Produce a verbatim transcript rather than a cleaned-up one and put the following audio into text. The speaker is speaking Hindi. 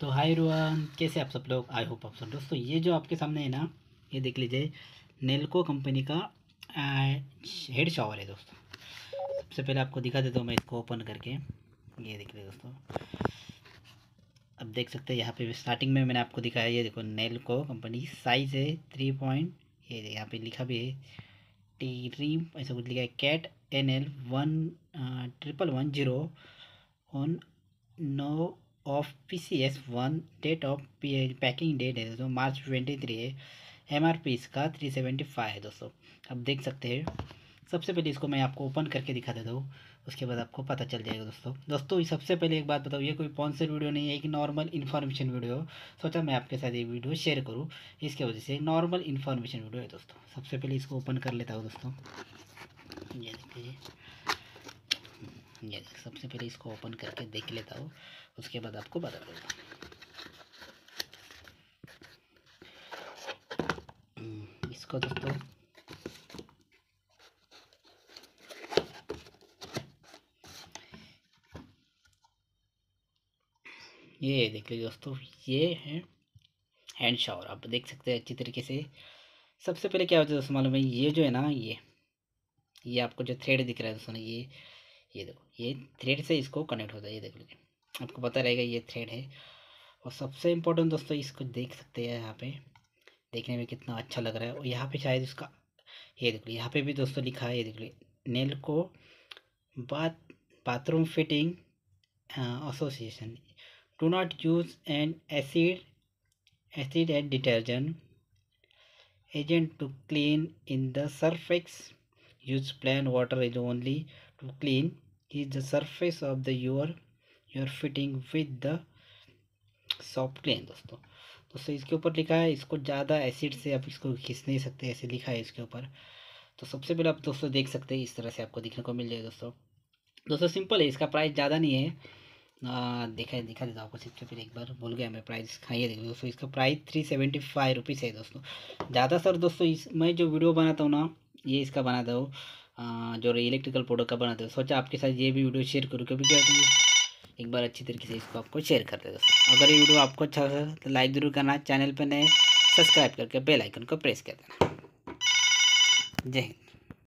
हाय एवरीवन, कैसे आप सब लोग। आई होप आप सब। दोस्तों ये जो आपके सामने है ना, ये देख लीजिए नेल्को कंपनी का हेड शॉवर है दोस्तों। सबसे पहले आपको दिखा देता हूँ मैं इसको ओपन करके। ये देख लीजिए दोस्तों, अब देख सकते हैं यहाँ पे स्टार्टिंग में मैंने आपको दिखाया। ये देखो नेल्को कंपनी, साइज़ है थ्री पॉइंट, ये यहाँ पे लिखा भी है टी रीम ऐसा कुछ लिखा है, cat N L one triple one zero on no off P C S one. Date of packing date है दोस्तों मार्च ट्वेंटी थ्री है। एम आर पी इसका थ्री सेवेंटी फाइव है दोस्तों। अब देख सकते हैं, सबसे पहले इसको मैं आपको ओपन करके दिखा देता हूँ, उसके बाद आपको पता चल जाएगा दोस्तों। दोस्तों सबसे पहले एक बात बताओ, ये कोई स्पॉन्सर वीडियो नहीं है, एक नॉर्मल इन्फॉर्मेशन वीडियो। सोचा मैं आपके साथ ये वीडियो शेयर करूँ, इसके वजह से नॉर्मल इन्फॉर्मेशन वीडियो है दोस्तों। सबसे पहले इसको ओपन कर लेता हूँ दोस्तों। ये देखिए, ये सबसे पहले इसको ओपन करके देख लेता हूँ, उसके बाद आपको बता दूँगा। इसको दोस्तों ये देख लीजिए दोस्तों, ये है हैंड शावर। आप देख सकते हैं अच्छी तरीके से। सबसे पहले क्या होता है दोस्तों मालूम है, ये जो है ना, ये ये आपको जो थ्रेड दिख रहा है दोस्तों, ये ये देखो, ये थ्रेड से इसको कनेक्ट होता है। ये देख लीजिए, आपको पता रहेगा ये थ्रेड है। और सबसे इम्पोर्टेंट दोस्तों, इसको देख सकते हैं यहाँ पे, देखने में कितना अच्छा लग रहा है। और यहाँ पे शायद इसका, ये देख लीजिए यहाँ पे भी दोस्तों लिखा है, ये देख लीजिए Nelco bath bathroom fitting association, do not use an acid acid and detergent agent to clean in the surface. Use plain water is only to clean is the surface of the your your fitting with the soft clean। दोस्तों दोस्तों इसके ऊपर लिखा है, इसको ज़्यादा एसिड से आप इसको खींच नहीं सकते, ऐसे लिखा है इसके ऊपर। तो सबसे पहले आप दोस्तों देख सकते हैं, इस तरह से आपको दिखने को मिल जाएगा दोस्तों। दोस्तों सिंपल है, इसका प्राइस ज़्यादा नहीं है। आ, देखा दिखा देता हूँ आपको सबसे पहले, एक बार भूल गया मैं प्राइस। खाइए देखो दोस्तों, इसका price three seventy five rupees है दोस्तों। ज़्यादा सर दोस्तों, इस मैं जो वीडियो बनाता हूँ ना, ये इसका बनाता हूँ, जो इलेक्ट्रिकल प्रोडक्ट का बनाता हूँ। सोचा आपके साथ ये भी वीडियो शेयर करूँ, कभी क्या एक बार अच्छी तरीके से इसको आपको शेयर करते हैं दोस्तों। अगर ये वीडियो आपको अच्छा लगा तो लाइक जरूर करना, चैनल पर नए सब्सक्राइब करके बेल आइकन को प्रेस कर देना। जय हिंद।